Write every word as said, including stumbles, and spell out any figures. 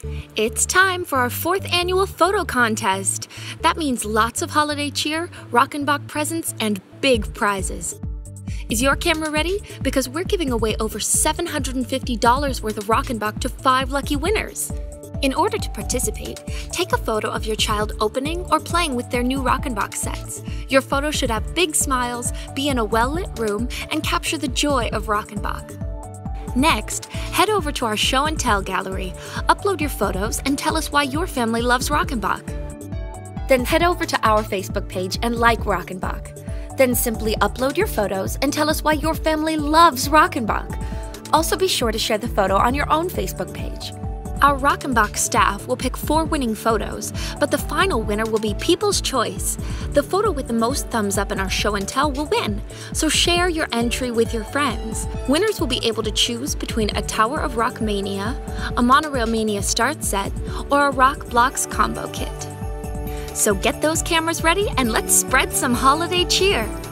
It's time for our fourth annual photo contest. That means lots of holiday cheer, Rockenbach presents, and big prizes. Is your camera ready? Because we're giving away over seven hundred fifty dollars worth of Rockenbach to five lucky winners. In order to participate, take a photo of your child opening or playing with their new Rockenbach sets. Your photo should have big smiles, be in a well-lit room, and capture the joy of Rockenbach. Next, head over to our show and tell gallery, upload your photos, and tell us why your family loves Rockenbach. Then head over to our Facebook page and like Rockenbach. Then simply upload your photos and tell us why your family loves Rockenbach. Also be sure to share the photo on your own Facebook page. Our Rockenbach staff will pick four winning photos, but the final winner will be People's Choice. The photo with the most thumbs up in our show and tell will win, so share your entry with your friends. Winners will be able to choose between a Tower of Rock Mania, a Monorail Mania start set, or a Rock Blocks combo kit. So get those cameras ready and let's spread some holiday cheer!